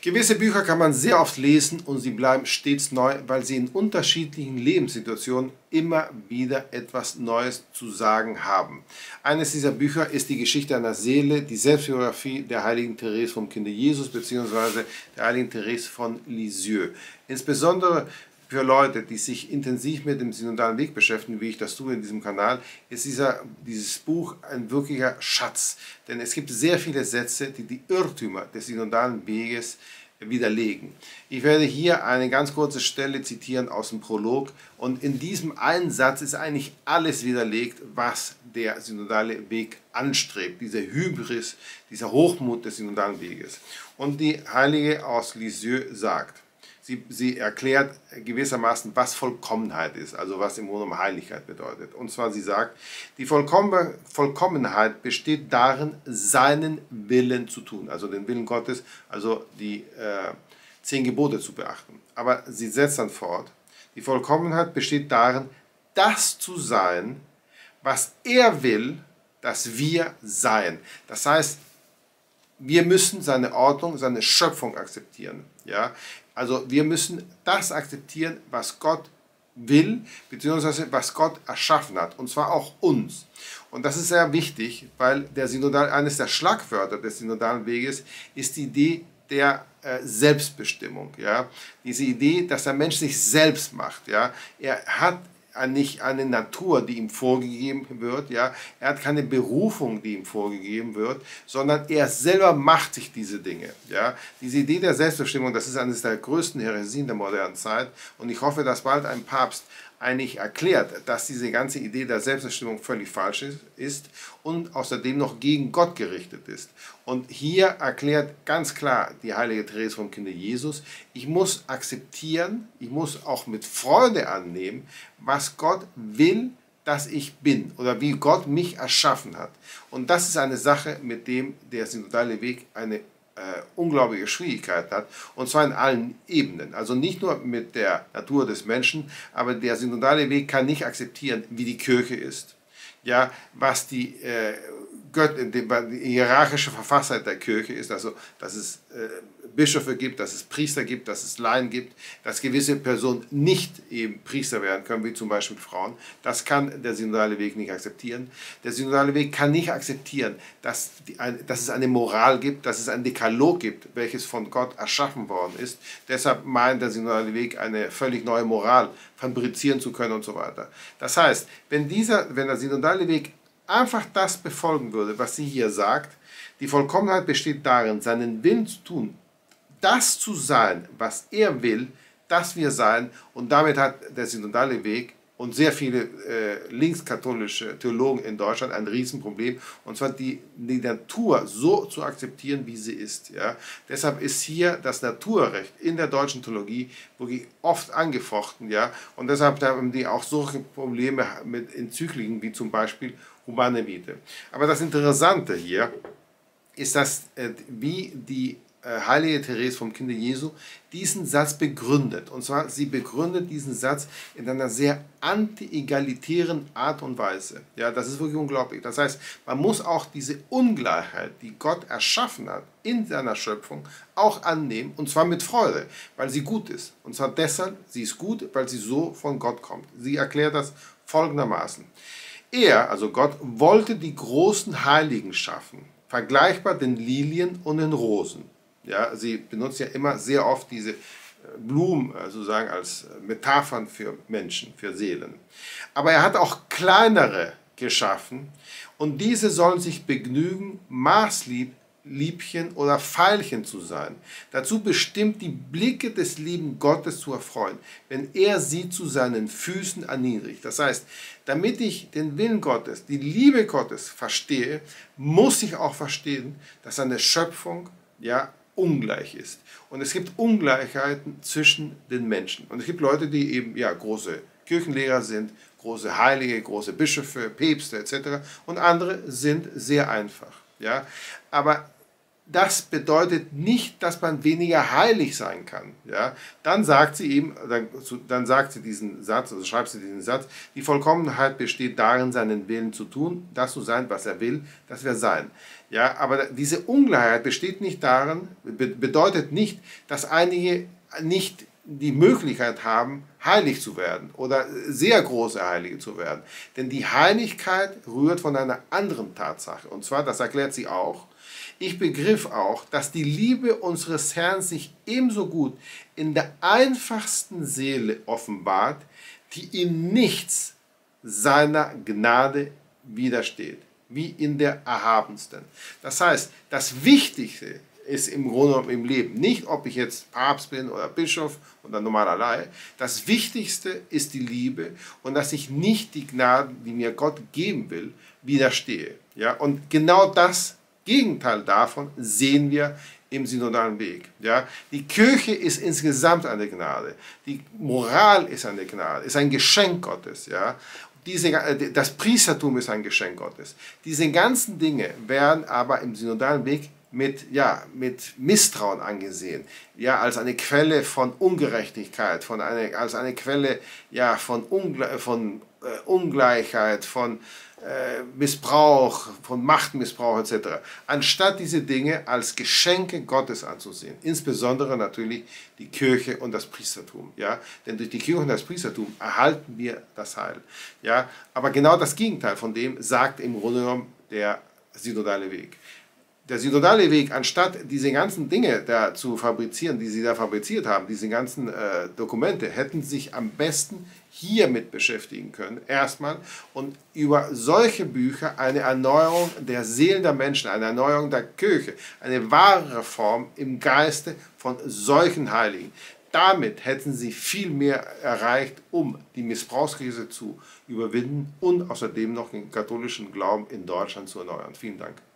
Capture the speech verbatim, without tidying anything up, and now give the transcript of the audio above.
Gewisse Bücher kann man sehr oft lesen und sie bleiben stets neu, weil sie in unterschiedlichen Lebenssituationen immer wieder etwas Neues zu sagen haben. Eines dieser Bücher ist die Geschichte einer Seele, die Selbstbiografie der heiligen Therese vom Kinde Jesus bzw. der heiligen Therese von Lisieux. Insbesondere für Leute, die sich intensiv mit dem synodalen Weg beschäftigen, wie ich das tue in diesem Kanal, ist dieser, dieses Buch ein wirklicher Schatz. Denn es gibt sehr viele Sätze, die die Irrtümer des synodalen Weges widerlegen. Ich werde hier eine ganz kurze Stelle zitieren aus dem Prolog und in diesem einen Satz ist eigentlich alles widerlegt, was der synodale Weg anstrebt, dieser Hybris, dieser Hochmut des synodalen Weges. Und die Heilige aus Lisieux sagt, Sie, sie erklärt gewissermaßen, was Vollkommenheit ist, also was im Grunde genommen Heiligkeit bedeutet. Und zwar, sie sagt, die Vollkommen, Vollkommenheit besteht darin, seinen Willen zu tun, also den Willen Gottes, also die äh, zehn Gebote zu beachten. Aber sie setzt dann fort, die Vollkommenheit besteht darin, das zu sein, was er will, dass wir seien. Das heißt, wir müssen seine Ordnung, seine Schöpfung akzeptieren. Ja? Also wir müssen das akzeptieren, was Gott will, beziehungsweise was Gott erschaffen hat, und zwar auch uns. Und das ist sehr wichtig, weil der Synodal, eines der Schlagwörter des synodalen Weges ist die Idee der äh, Selbstbestimmung. Ja? Diese Idee, dass der Mensch sich selbst macht. Ja? Er hat nicht eine Natur, die ihm vorgegeben wird, ja, er hat keine Berufung, die ihm vorgegeben wird, sondern er selber macht sich diese Dinge, ja. Diese Idee der Selbstbestimmung, das ist eines der größten Häresien der modernen Zeit und ich hoffe, dass bald ein Papst eigentlich erklärt, dass diese ganze Idee der Selbstbestimmung völlig falsch ist und außerdem noch gegen Gott gerichtet ist. Und hier erklärt ganz klar die heilige Therese vom Kinde Jesus, ich muss akzeptieren, ich muss auch mit Freude annehmen, was Gott will, dass ich bin oder wie Gott mich erschaffen hat. Und das ist eine Sache, mit dem der synodale Weg eine Äh, unglaubliche Schwierigkeiten hat, und zwar in allen Ebenen. Also nicht nur mit der Natur des Menschen, aber der synodale Weg kann nicht akzeptieren, wie die Kirche ist, ja, was die, äh, Gött die, die hierarchische Verfasstheit der Kirche ist, also dass es äh, Bischöfe gibt, dass es Priester gibt, dass es Laien gibt, dass gewisse Personen nicht eben Priester werden können, wie zum Beispiel Frauen. Das kann der synodale Weg nicht akzeptieren. Der synodale Weg kann nicht akzeptieren, dass, die, dass es eine Moral gibt, dass es ein Dekalog gibt, welches von Gott erschaffen worden ist. Deshalb meint der synodale Weg, eine völlig neue Moral fabrizieren zu können und so weiter. Das heißt, wenn, dieser, wenn der synodale Weg einfach das befolgen würde, was sie hier sagt, die Vollkommenheit besteht darin, seinen Willen zu tun, das zu sein, was er will, dass wir sein, und damit hat der synodale Weg und sehr viele äh, linkskatholische Theologen in Deutschland ein Riesenproblem, und zwar die, die Natur so zu akzeptieren, wie sie ist. Ja? Deshalb ist hier das Naturrecht in der deutschen Theologie wirklich oft angefochten, ja? Und deshalb haben die auch solche Probleme mit Enzykliken wie zum Beispiel Humane Vitae. Aber das Interessante hier ist, dass äh, wie die heilige Therese vom Kinde Jesu diesen Satz begründet. Und zwar, sie begründet diesen Satz in einer sehr anti-egalitären Art und Weise. Ja, das ist wirklich unglaublich. Das heißt, man muss auch diese Ungleichheit, die Gott erschaffen hat in seiner Schöpfung, auch annehmen, und zwar mit Freude, weil sie gut ist. Und zwar deshalb, sie ist gut, weil sie so von Gott kommt. Sie erklärt das folgendermaßen. Er, also Gott, wollte die großen Heiligen schaffen, vergleichbar den Lilien und den Rosen. Ja, sie benutzt ja immer sehr oft diese Blumen sozusagen als Metaphern für Menschen, für Seelen. Aber er hat auch kleinere geschaffen und diese sollen sich begnügen, Maßlieb, Liebchen oder Veilchen zu sein. Dazu bestimmt, die Blicke des lieben Gottes zu erfreuen, wenn er sie zu seinen Füßen erniedrigt. Das heißt, damit ich den Willen Gottes, die Liebe Gottes verstehe, muss ich auch verstehen, dass seine Schöpfung ja ungleich ist. Und es gibt Ungleichheiten zwischen den Menschen. Und es gibt Leute, die eben ja große Kirchenlehrer sind, große Heilige, große Bischöfe, Päpste et cetera. Und andere sind sehr einfach. Ja? Aber das bedeutet nicht, dass man weniger heilig sein kann. Ja? Dann sagt sie eben, dann, dann sagt sie diesen Satz, also schreibt sie diesen Satz, die Vollkommenheit besteht darin, seinen Willen zu tun, das zu sein, was er will, das wir sein. Ja, aber diese Ungleichheit besteht nicht darin, bedeutet nicht, dass einige nicht die Möglichkeit haben, heilig zu werden oder sehr große Heilige zu werden. Denn die Heiligkeit rührt von einer anderen Tatsache. Und zwar, das erklärt sie auch, ich begriff auch, dass die Liebe unseres Herrn sich ebenso gut in der einfachsten Seele offenbart, die in nichts seiner Gnade widersteht, wie in der erhabensten. Das heißt, das Wichtigste ist im Grunde genommen im Leben nicht, ob ich jetzt Papst bin oder Bischof oder normaler Laie. Das Wichtigste ist die Liebe und dass ich nicht die Gnade, die mir Gott geben will, widerstehe. Ja? Und genau das Gegenteil davon sehen wir im synodalen Weg. Ja? Die Kirche ist insgesamt eine Gnade. Die Moral ist eine Gnade, ist ein Geschenk Gottes. Ja? Diese, das Priestertum ist ein Geschenk Gottes. Diese ganzen Dinge werden aber im synodalen Weg mit, ja, mit Misstrauen angesehen, ja, als eine Quelle von Ungerechtigkeit, von eine, als eine Quelle ja, von, Ungle von äh, Ungleichheit, von äh, Missbrauch, von Machtmissbrauch et cetera. Anstatt diese Dinge als Geschenke Gottes anzusehen, insbesondere natürlich die Kirche und das Priestertum. Ja? Denn durch die Kirche und das Priestertum erhalten wir das Heil. Ja? Aber genau das Gegenteil von dem sagt im Grunde genommen der synodale Weg. Der synodale Weg, anstatt diese ganzen Dinge da zu fabrizieren, die sie da fabriziert haben, diese ganzen äh, Dokumente, hätten sich am besten hiermit beschäftigen können, erstmal, und über solche Bücher eine Erneuerung der Seelen der Menschen, eine Erneuerung der Kirche, eine wahre Reform im Geiste von solchen Heiligen. Damit hätten sie viel mehr erreicht, um die Missbrauchskrise zu überwinden und außerdem noch den katholischen Glauben in Deutschland zu erneuern. Vielen Dank.